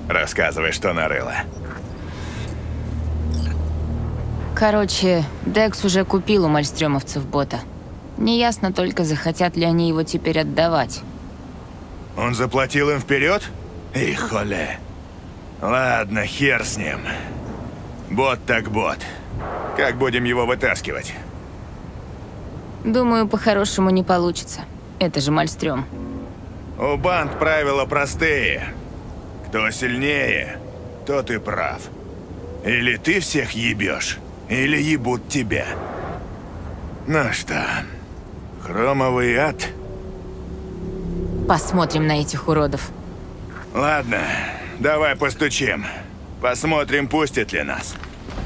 Рассказывай, что нарыла. Короче, Декс уже купил у мальстрёмовцев бота. Неясно только, захотят ли они его теперь отдавать. Он заплатил им вперед? И холе. Ладно, хер с ним. Бот так бот. Как будем его вытаскивать? Думаю, по-хорошему не получится. Это же мальстрём. У банд правила простые. Кто сильнее, тот и прав. Или ты всех ебешь, или ебут тебя. Ну что, хромовый ад? Посмотрим на этих уродов. Ладно, давай постучим. Посмотрим, пустят ли нас.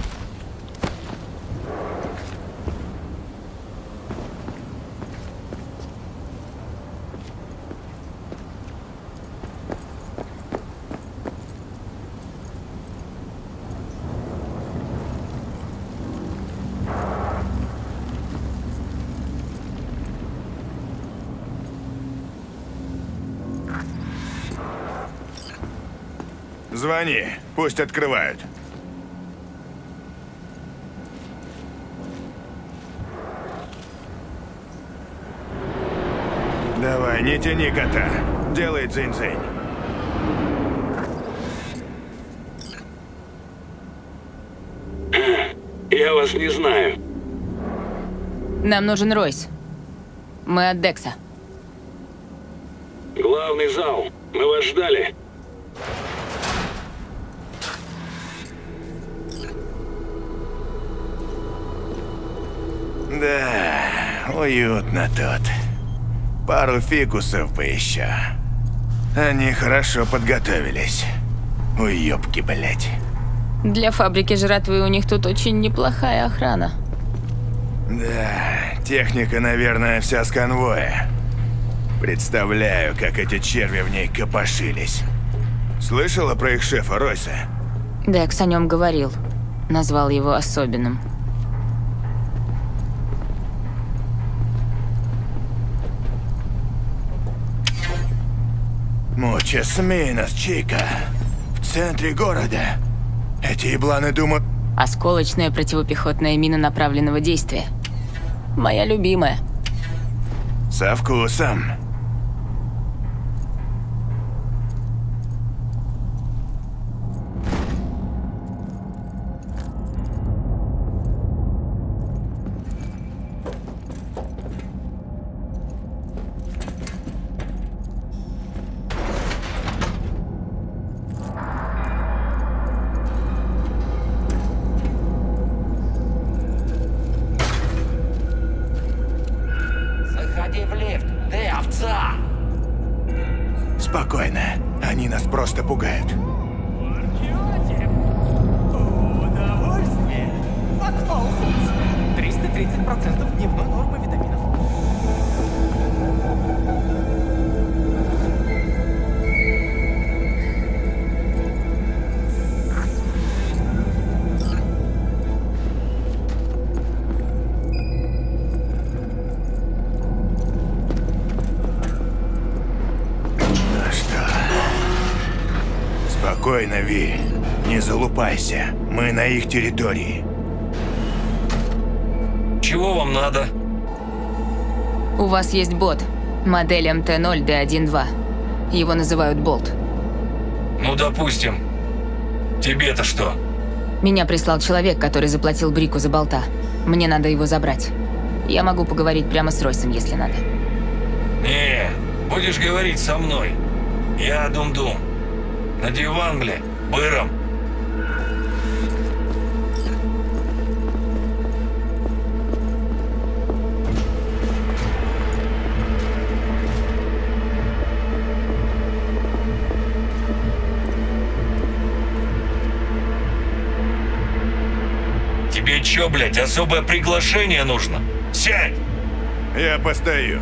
Звони, пусть открывают. Давай, не тяни кота. Делай дзынь-дзынь. Я вас не знаю. Нам нужен Ройс. Мы от Декса. Главный зал. Мы вас ждали. Да, уютно тут. Пару фикусов бы еще. Они хорошо подготовились. Уёбки, блять. Для фабрики жратвы у них тут очень неплохая охрана. Да, техника, наверное, вся с конвоя. Представляю, как эти черви в ней копошились. Слышала про их шефа Ройса? Декс о нем говорил. Назвал его особенным. Muchas minas, чика. В центре города. Эти ебланы думают... Осколочная противопехотная мина направленного действия. Моя любимая. Со вкусом. Заходи в лифт, ты овца! Спокойно. Они нас просто пугают. Удовольствие от Whole Foods. 330% дневной нормы витаминов. Ну что? Спокойно, Ви. Не залупайся. Мы на их территории. Чего вам надо? У вас есть бот. Модель МТ-0Д1-2. Его называют Болт. Ну, допустим. Тебе-то что? Меня прислал человек, который заплатил Брику за болта. Мне надо его забрать. Я могу поговорить прямо с Ройсом, если надо. Не, будешь говорить со мной. Я Дум-Дум. На диван, бля, быром. Тебе чё, блядь, особое приглашение нужно? Сядь! Я постою.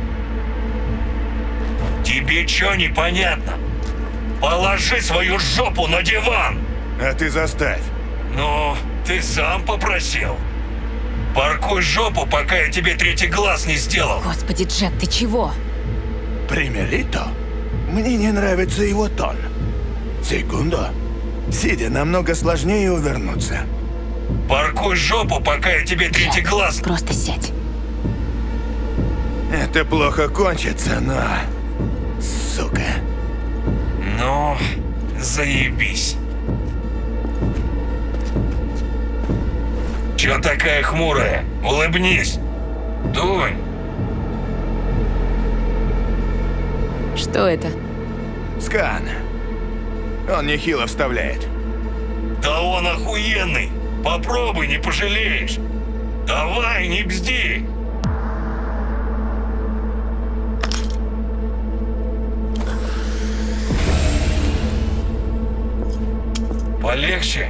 Тебе чё непонятно? Положи свою жопу на диван! А ты заставь. Ну, ты сам попросил. Паркуй жопу, пока я тебе третий глаз не сделал. Господи, Джек, ты чего? Примерито? Мне не нравится его тон. Секунду. Сидя, намного сложнее увернуться. Паркуй жопу, пока я тебе третий глаз. Просто сядь. Это плохо кончится, но... Сука. Ну, заебись. Чё такая хмурая? Улыбнись. Дунь. Что это? Скан. Он нехило вставляет. Да он охуенный. Попробуй, не пожалеешь. Давай, не бзди. Полегче.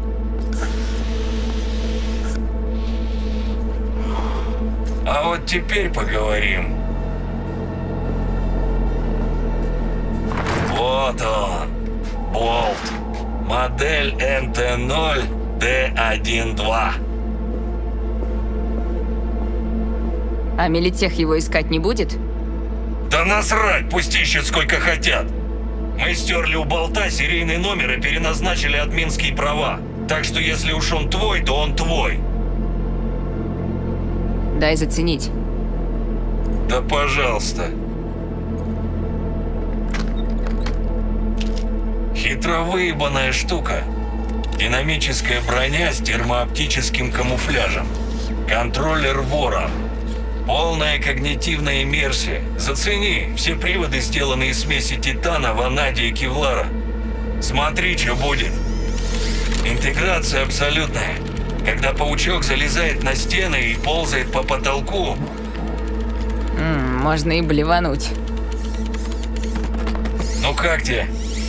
А вот теперь поговорим. Вот он. Болт. Модель МТ-0Д12. А Милитех его искать не будет? Да насрать, пусть ищут сколько хотят. Мы стерли у болта серийный номер и переназначили админские права. Так что если уж он твой, то он твой. Дай заценить. Да пожалуйста. Хитро выебанная штука. Динамическая броня с термооптическим камуфляжем. Контроллер вора. Полная когнитивная иммерсия. Зацени, все приводы сделаны из смеси титана, ванадия и кевлара. Смотри, что будет. Интеграция абсолютная. Когда паучок залезает на стены и ползает по потолку... Можно и блевануть. Ну как тебе?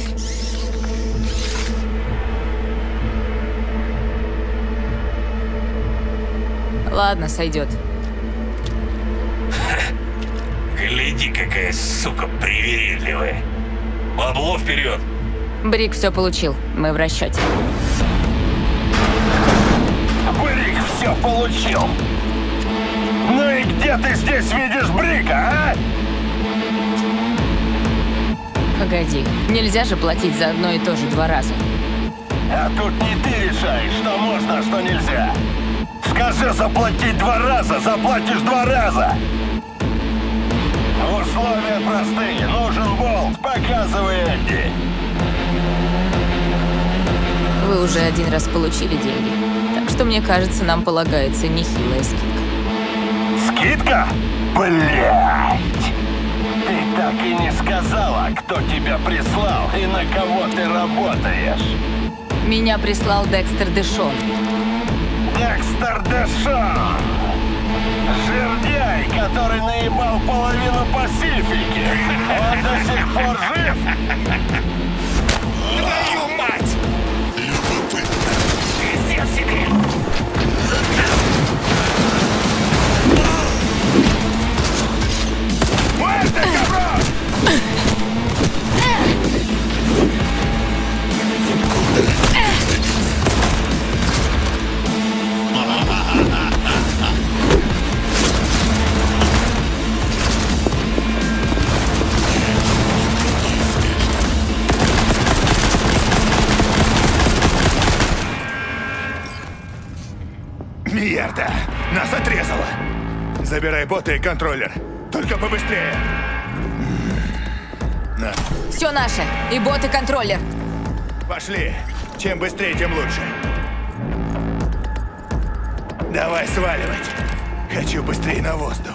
Ладно, сойдет. Гляди, какая сука привередливая. Бабло вперед. Брик все получил. Мы в расчете. Брик все получил. Ну и где ты здесь видишь Брика, а? Погоди, нельзя же платить за одно и то же 2 раза. А тут не ты решаешь, что можно, а что нельзя. Скажи заплатить 2 раза, заплатишь 2 раза. Условия простые. Нужен болт. Показывай, Эдди. Вы уже 1 раз получили деньги. Так что, мне кажется, нам полагается нехилая скидка. Скидка? Блядь! Ты так и не сказала, кто тебя прислал и на кого ты работаешь. Меня прислал Декстер Дэшон. Декстер Дэшон! Жердяй, который наебал половину Пасифики. Он до сих пор жив? Твою мать! Пиздец себе! Муэрте, каброн! Мierda! Нас отрезало! Забирай бота и контроллер. Только побыстрее. На. Все наше. И бот, и контроллер. Пошли. Чем быстрее, тем лучше. Давай сваливать. Хочу быстрее на воздух.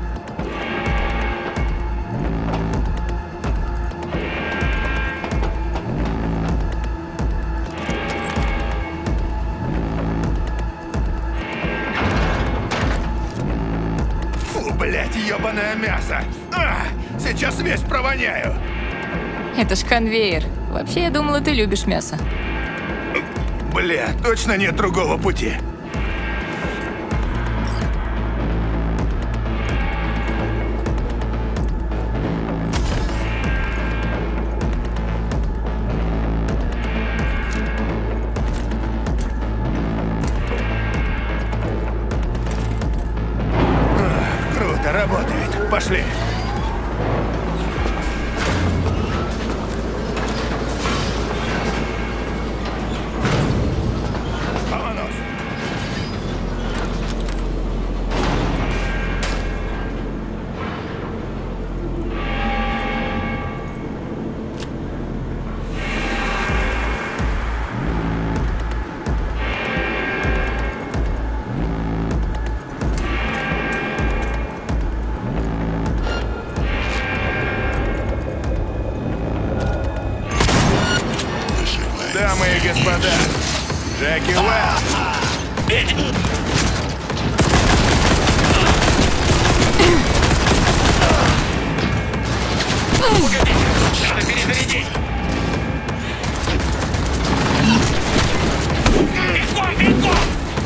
Фу, блядь, ебаное мясо. Сейчас весь провоняю. Это ж конвейер. Вообще, я думала, ты любишь мясо. Бля, точно нет другого пути. Круто, работает. Пошли. Дамы и господа, Джеки Уэлл. Погоди, надо перезарядить. Бегом, бегом!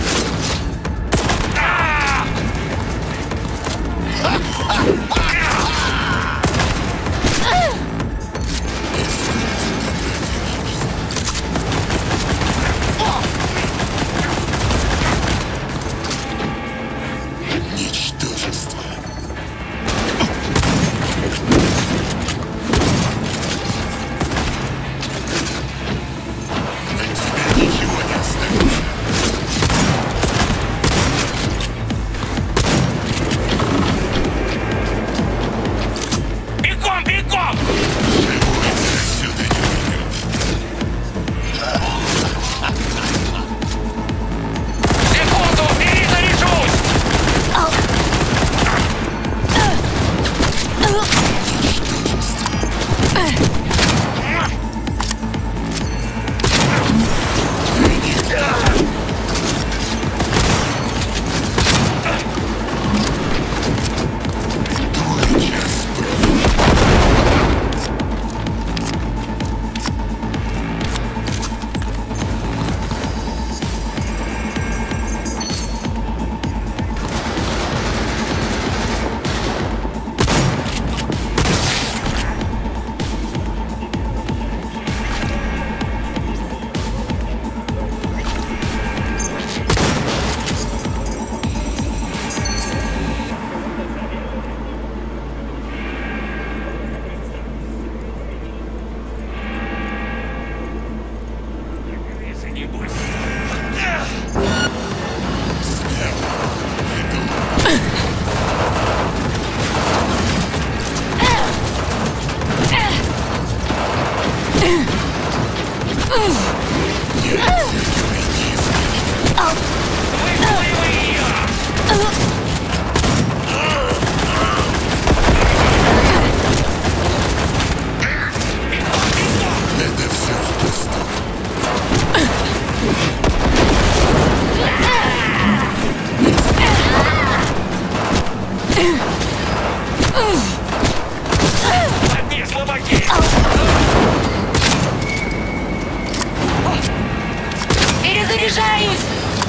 Перезаряжаюсь!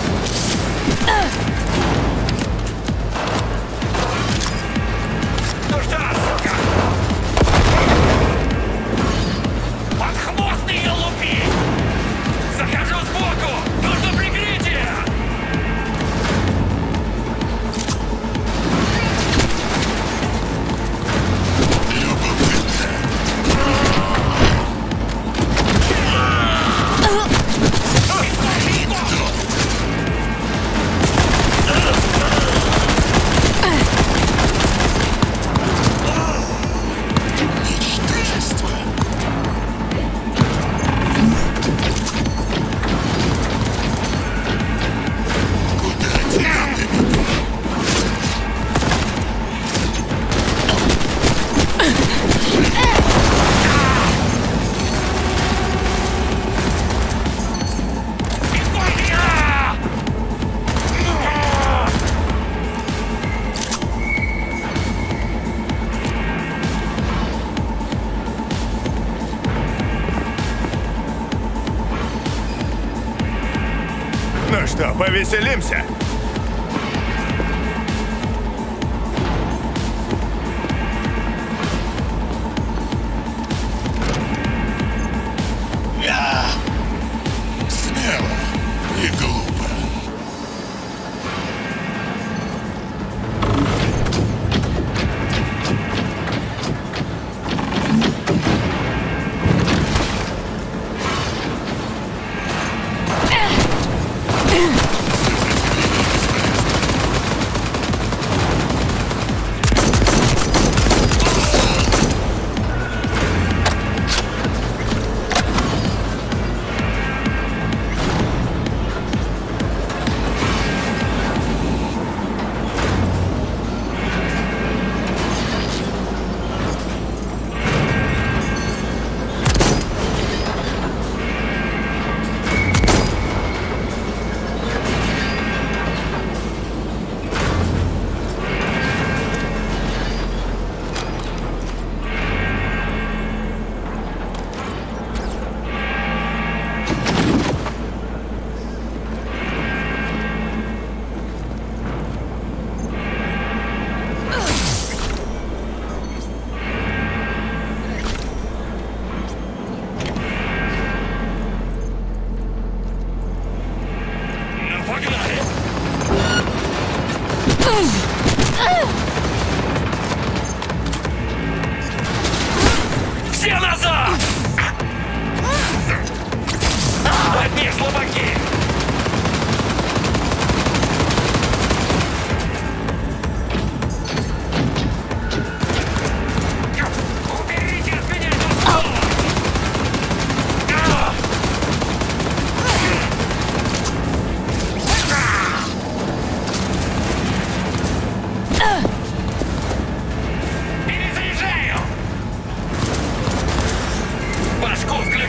Ну что, сука? Под хвост ее лупи! Захожу сбоку! Нужно прикрытие! Ну что, повеселимся? Смело и глупо.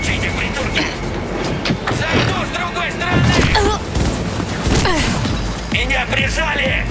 Получите, придурки! Зайду с другой стороны! Меня прижали!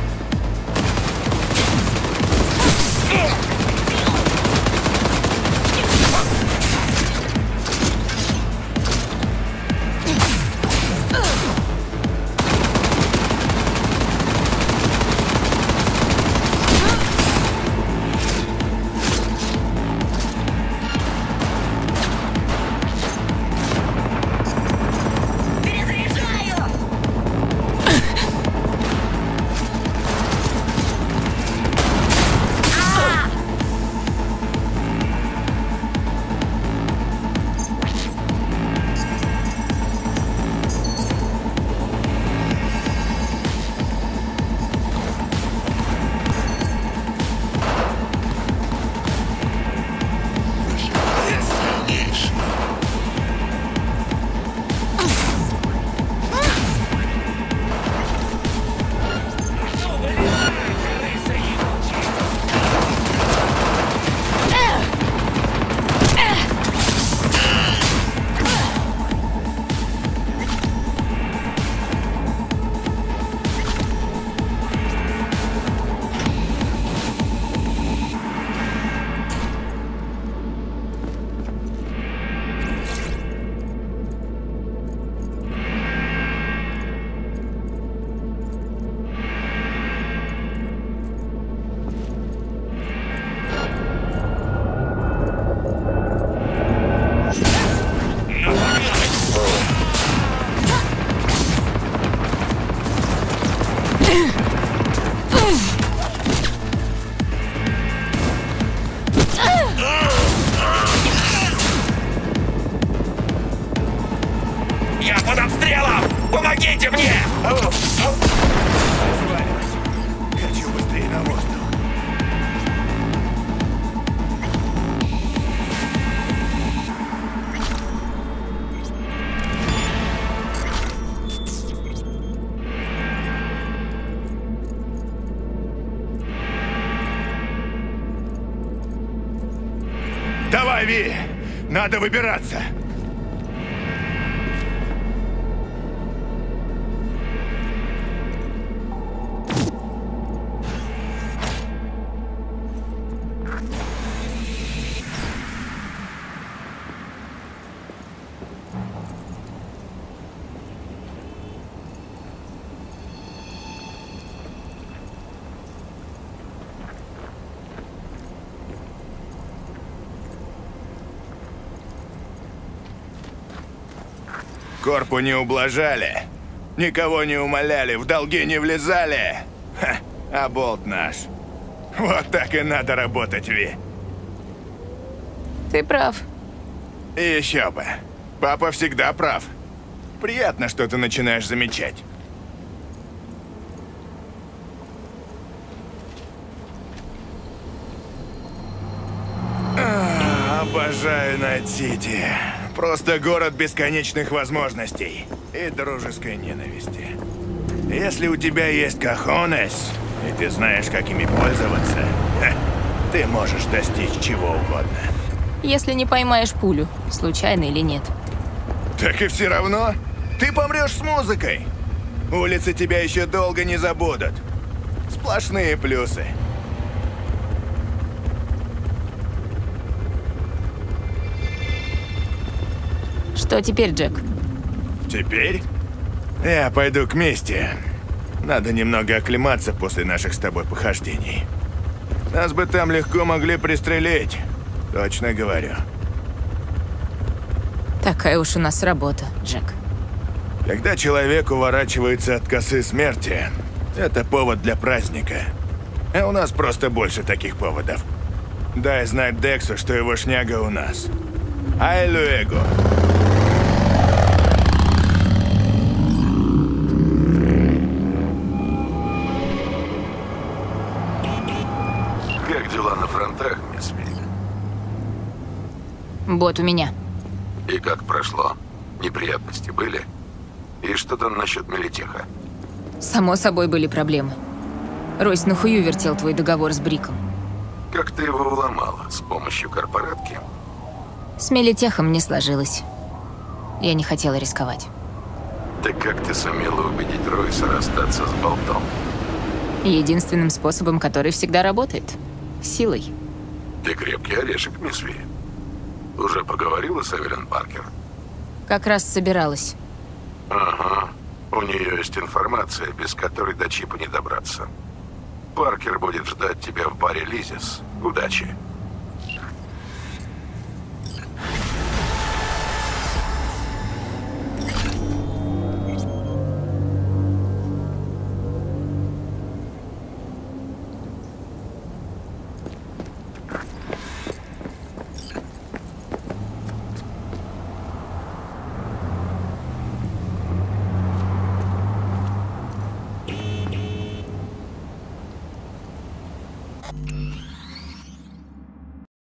Я под обстрелом! Помогите мне! Хочу быстрее на воздух. Давай, Ви! Надо выбираться! Корпу не ублажали, никого не умоляли, в долги не влезали. Ха, а болт наш. Вот так и надо работать, Ви. Ты прав. И еще бы. Папа всегда прав. Приятно, что ты начинаешь замечать. Обожаю Найт-Сити. Просто город бесконечных возможностей и дружеской ненависти. Если у тебя есть кохонес, и ты знаешь, как ими пользоваться, ты можешь достичь чего угодно. Если не поймаешь пулю, случайно или нет. Так и все равно. Ты помрешь с музыкой. Улицы тебя еще долго не забудут. Сплошные плюсы. Что теперь, Джек? Теперь я пойду к Мисти. Надо немного оклематься после наших с тобой похождений. Нас бы там легко могли пристрелить. Точно говорю. Такая уж у нас работа, Джек. Когда человек уворачивается от косы смерти, это повод для праздника. А у нас просто больше таких поводов. Дай знать Дексу, что его шняга у нас. Ай, люэго. Как дела на фронтах, мисс Ви? Бот у меня. И как прошло? Неприятности были? И что там насчет Мелитеха? Само собой были проблемы. Ройс на хую вертел твой договор с Бриком. Как ты его уломала? С помощью корпоратки? С Мелитехом не сложилось. Я не хотела рисковать. Так как ты сумела убедить Ройса расстаться с болтом? Единственным способом, который всегда работает. Силой. Ты крепкий орешек, мисс Ви. Уже поговорила с Эвелин Паркер? Как раз собиралась. Ага. У нее есть информация, без которой до чипа не добраться. Паркер будет ждать тебя в баре Лизис. Удачи.